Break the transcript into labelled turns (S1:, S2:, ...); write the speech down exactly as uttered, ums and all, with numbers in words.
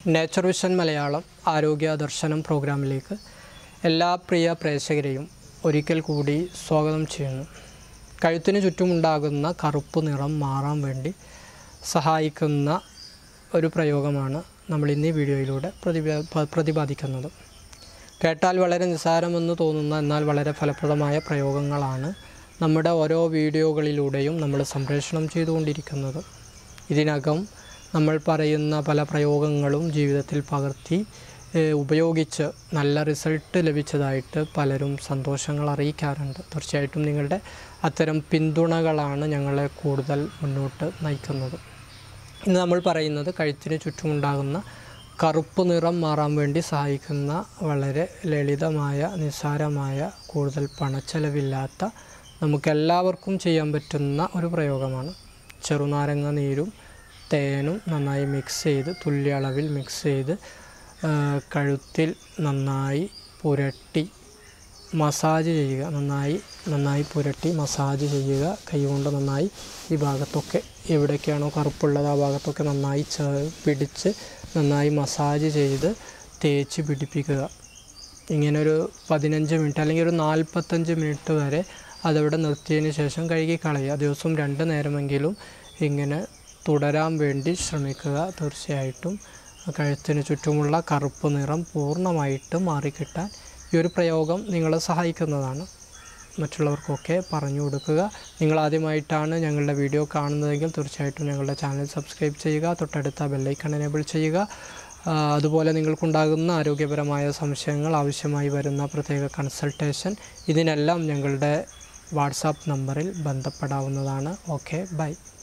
S1: Nature vision Malayalam ആരോഗ്യ ദർശനം പ്രോഗ്രാമിലേക്ക് എല്ലാ പ്രിയ പ്രേക്ഷകരെയും ഒരിക്കൽ കൂടി സ്വാഗതം ചെയ്യുന്നു. കഴുത്തിന് ചുറ്റുമുണ്ടാകുന്ന കറുപ്പ് നിറം മാറാൻ വേണ്ടി സഹായിക്കുന്ന ഒരു പ്രയോഗമാണ് നമ്മൾ ഇന്ന് ഈ വീഡിയോയിലൂടെ പ്രതിപാ പ്രതിപാദിക്കുന്നത്. കേട്ടാൽ വളരെ നിസ്സാരമെന്ന് തോന്നുന്ന എന്നാൽ വളരെ ഫലപ്രദമായ പ്രയോഗങ്ങളാണ് നമ്മുടെ ഓരോ വീഡിയോകളിലൂടെയും നമ്മൾ സംപ്രേഷണം ചെയ്തുകൊണ്ടിരിക്കുന്നത്. ഇതിനകം നമ്മൾ പറയുന്ന പല പ്രയോഗങ്ങളും ജീവിതത്തിൽ പകർത്തി ഉപയോഗിച്ച് നല്ല റിസൾട്ട് ലഭിച്ചതായിട്ട് പലരും സന്തോഷങ്ങൾ അറിയിക്കാറുണ്ട്. തീർച്ചയായിട്ടും നിങ്ങളുടെ അത്തരം പിന്തുണകളാണ് ഞങ്ങളെ കൂടുതൽ മുന്നോട്ട് നയിക്കുന്നത്. ഇന്ന് നമ്മൾ പറയുന്നത് കഴുത്തിന് ചുറ്റുമുണ്ടാകുന്ന കറുപ്പ് നിറം മാറാൻ വേണ്ടി സഹായിക്കുന്ന വളരെ ലളിതമായ നിസ്സാരമായ കൂടുതൽ പണച്ചെലവില്ലാത്ത നമുക്കെല്ലാവർക്കും ചെയ്യാൻ പറ്റുന്ന ഒരു പ്രയോഗമാണ്. ചെറുനാരങ്ങ നീരും തേനും നന്നായി മിക്സ് ചെയ്ത് തുല്യ അളവിൽ മിക്സ് ചെയ്ത് കഴുത്തിൽ നന്നായി പുരട്ടി മസാജ് ചെയ്യുക. നന്നായി നന്നായി പുരട്ടി മസാജ് ചെയ്യുക. കൈകൊണ്ട് നന്നായി ഈ ഭാഗത്തൊക്കെ എവിടെയൊക്കെയാണോ കറുപ്പുള്ളത് ആ ഭാഗത്തൊക്കെ നന്നായി പിടിച്ച് നന്നായി മസാജ് ചെയ്ത് തേച്ച് പിടിപ്പിക്കുക. ഇങ്ങനൊരു പതിനഞ്ച് മിനിറ്റ് അല്ലെങ്കിൽ ഒരു നാൽപ്പത്തഞ്ച് മിനിറ്റ് വരെ അതവിടെ നിർത്തിയതിന് ശേഷം കഴുകി കളയുക. ദിവസവും രണ്ട് നേരമെങ്കിലും ഇങ്ങനെ തുടരാൻ വേണ്ടി ശ്രമിക്കുക. തീർച്ചയായിട്ടും കഴുത്തിന് ചുറ്റുമുള്ള കറുപ്പ് നിറം പൂർണ്ണമായിട്ട് മാറിക്കിട്ടാൻ ഈ ഒരു പ്രയോഗം നിങ്ങളെ സഹായിക്കുന്നതാണ്. മറ്റുള്ളവർക്കൊക്കെ പറഞ്ഞു കൊടുക്കുക. നിങ്ങളാദ്യമായിട്ടാണ് ഞങ്ങളുടെ വീഡിയോ കാണുന്നതെങ്കിൽ തീർച്ചയായിട്ടും ഞങ്ങളുടെ ചാനൽ സബ്സ്ക്രൈബ് ചെയ്യുക. തൊട്ടടുത്ത ബെല്ലൈക്കൺ എനേബിൾ ചെയ്യുക. അതുപോലെ നിങ്ങൾക്കുണ്ടാകുന്ന ആരോഗ്യപരമായ സംശയങ്ങൾ, ആവശ്യമായി വരുന്ന പ്രത്യേക കൺസൾട്ടേഷൻ, ഇതിനെല്ലാം ഞങ്ങളുടെ വാട്സാപ്പ് നമ്പറിൽ ബന്ധപ്പെടാവുന്നതാണ്. Okay, by.